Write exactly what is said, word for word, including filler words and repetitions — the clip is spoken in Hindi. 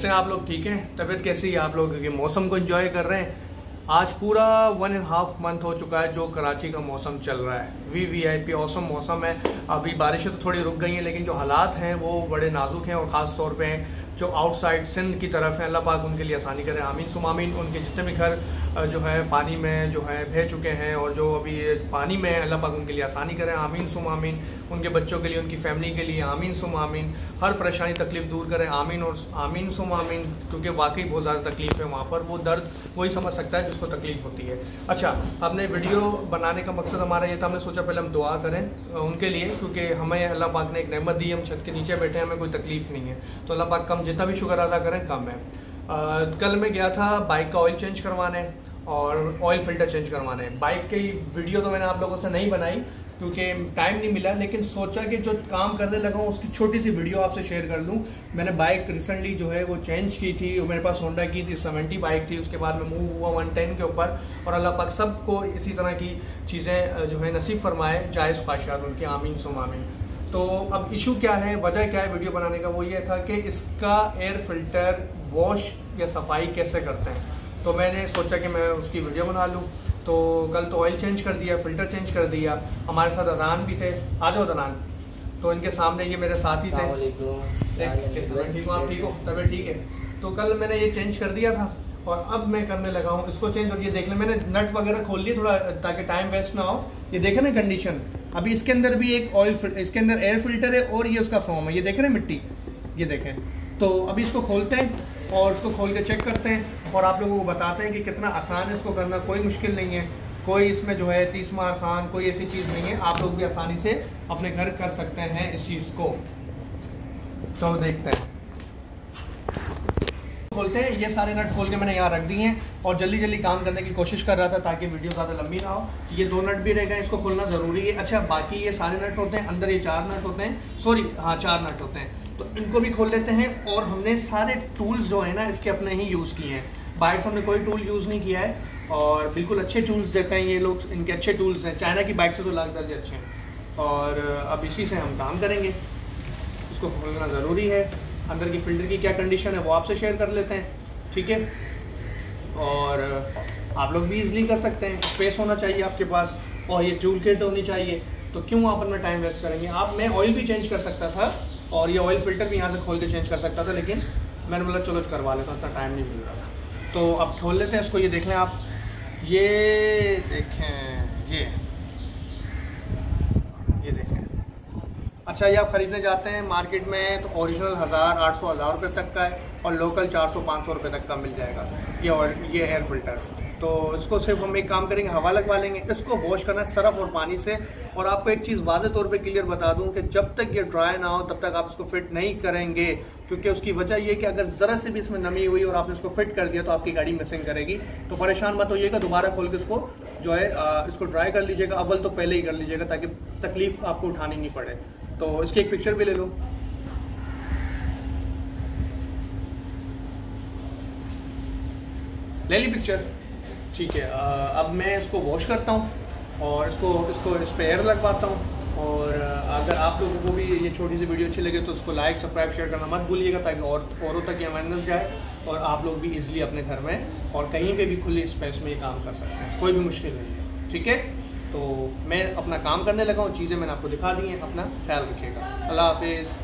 कैसे हैं आप लोग? ठीक हैं? तबीयत कैसी है आप लोगों की? मौसम को एंजॉय कर रहे हैं? आज पूरा वन एंड हाफ मंथ हो चुका है जो कराची का मौसम चल रहा है। V V I P awesome मौसम है। अभी बारिशें तो थोड़ी रुक गई हैं, लेकिन जो हालात हैं वो बड़े नाजुक हैं और ख़ास तौर पे जो आउटसाइड सिंध की तरफ है, अल्लाह पाक उनके लिए आसानी करे, आमीन सुम आमीन। उनके जितने भी घर जो है पानी में जो है बह चुके हैं और जो अभी पानी में, अल्लाह पाक उनके लिए आसानी करे, आमीन सुम आमीन। उनके बच्चों के लिए, उनकी फैमिली के लिए आमीन सुम आमीन। हर परेशानी तकलीफ दूर करें, आमीन और आमीन सुम आमीन। क्योंकि वाकई बहुत ज़्यादा तकलीफ है वहाँ पर, वो दर्द वही समझ सकता है जिसको तकलीफ होती है। अच्छा, हमने वीडियो बनाने का मकसद हमारा ये था, हमने सोचा पहले हम दुआ करें उनके लिए, क्योंकि हमें अल्लाह पाक ने एक नेमत दी, हम छत के नीचे बैठे हैं, हमें कोई तकलीफ नहीं है। तो अल्लाह पाक कम जितना भी शुक्र अदा करें कम है। आ, कल मैं गया था बाइक का ऑयल चेंज करवाने और ऑयल फिल्टर चेंज करवाने। बाइक की वीडियो तो मैंने आप लोगों से नहीं बनाई क्योंकि टाइम नहीं मिला, लेकिन सोचा कि जो काम करने लगा हूँ उसकी छोटी सी वीडियो आपसे शेयर कर लूँ। मैंने बाइक रिसेंटली जो है वो चेंज की थी, मेरे पास होंडा की थी सेवेंटी बाइक थी, उसके बाद में मूव हुआ वन टेन के ऊपर, और अल्लाह पाक सबको इसी तरह की चीज़ें जो है नसीब फरमाए, जायज़ ख्वाहिशात उनकी, आमीन सुम आमीन। तो अब इशू क्या है, वजह क्या है वीडियो बनाने का, वो ये था कि इसका एयर फिल्टर वॉश या सफाई कैसे करते हैं। तो मैंने सोचा कि मैं उसकी वीडियो बना लूँ। तो कल तो ऑयल चेंज कर दिया, फिल्टर चेंज कर दिया। हमारे साथ अदान भी थे, आ जाओ अदान। तो इनके सामने ये मेरे साथी थे। ठीक हो आप? ठीक हो? तबीयत ठीक है? तो कल मैंने ये चेंज कर दिया था और अब मैं करने लगा हूँ इसको चेंज। और ये देख लें, मैंने नट वगैरह खोल लिए थोड़ा ताकि टाइम वेस्ट ना हो। ये देखें ना कंडीशन, अभी इसके अंदर भी एक ऑयल, इसके अंदर एयर फिल्टर है और ये उसका फॉर्म है, ये देख रहे हैं मिट्टी, ये देखें। तो अभी इसको खोलते हैं और इसको खोल के चेक करते हैं और आप लोगों को बताते हैं कि कितना आसान है इसको करना। कोई मुश्किल नहीं है, कोई इसमें जो है तीस मार खान कोई ऐसी चीज़ नहीं है, आप लोग भी आसानी से अपने घर कर सकते हैं इस चीज़ को। तो देखते हैं, खोलते हैं। ये सारे नट खोल के मैंने यहाँ रख दिए हैं और जल्दी जल्दी काम करने की कोशिश कर रहा था ताकि वीडियो ज़्यादा लंबी ना हो। ये दो नट भी रहेगा, इसको खोलना ज़रूरी है। अच्छा, बाकी ये सारे नट होते हैं, अंदर ये चार नट होते हैं, सॉरी हाँ चार नट होते हैं, तो इनको भी खोल लेते हैं। और हमने सारे टूल्स जो है ना इसके अपने ही यूज़ किए हैं, बाहर से हमने कोई टूल यूज़ नहीं किया है और बिल्कुल अच्छे टूल्स देते हैं ये लोग, इनके अच्छे टूल्स हैं, चाइना की बाइक से तो लाख दर्जे अच्छे हैं। और अब इसी से हम काम करेंगे। इसको खोलना ज़रूरी है। अंदर की फ़िल्टर की क्या कंडीशन है वो आपसे शेयर कर लेते हैं, ठीक है? और आप लोग भी इजीली कर सकते हैं। स्पेस होना चाहिए आपके पास और ये टूल किट होनी चाहिए, तो क्यों आप उनमें टाइम वेस्ट करेंगे। आप मैं ऑयल भी चेंज कर सकता था और ये ऑयल फिल्टर भी यहाँ से खोल के चेंज कर सकता था, लेकिन मैंने बोला चलो करवा लेता हूँ, इतना टाइम नहीं मिल रहा था। तो अब खोल लेते हैं इसको। ये देख लें आप, ये देखें, ये ये देखें। अच्छा, ये आप ख़रीदने जाते हैं मार्केट में तो ओरिजिनल हज़ार आठ सौ हज़ार रुपये तक का है और लोकल चार सौ पाँच सौ रुपये तक का मिल जाएगा ये और ये एयर फिल्टर। तो इसको सिर्फ हम एक काम करेंगे, हवा लगवा लेंगे। इसको वॉश करना है सरफ और पानी से। और आपको एक चीज़ वाज़े तौर पे क्लियर बता दूं कि जब तक ये ड्राई ना हो तब तक आप इसको फिट नहीं करेंगे, क्योंकि उसकी वजह ये कि अगर ज़रा से भी इसमें नमी हुई और आपने इसको फिट कर दिया तो आपकी गाड़ी मिसिंग करेगी। तो परेशान मत होइएगा, दोबारा खोल के इसको जो है आ, इसको ड्राई कर लीजिएगा। अव्वल तो पहले ही कर लीजिएगा ताकि तकलीफ आपको उठानी नहीं पड़े। तो इसकी एक पिक्चर भी ले लो। ले ली पिक्चर, ठीक है। अब मैं इसको वॉश करता हूँ और इसको इसको इस पर एयर लगवाता हूँ। और अगर आप लोगों को भी ये छोटी सी वीडियो अच्छी लगे तो उसको लाइक सब्सक्राइब शेयर करना मत भूलिएगा ताकि और औरों तक ये अवेयरनेस जाए और आप लोग भी इजीली अपने घर में और कहीं पे भी खुली स्पेस में ये काम कर सकते हैं, कोई भी मुश्किल नहीं है, ठीक है। तो मैं अपना काम करने लगा हूँ, चीज़ें मैंने आपको दिखा दी हैं, अपना ख्याल रखिएगा। अल्लाह हाफिज़।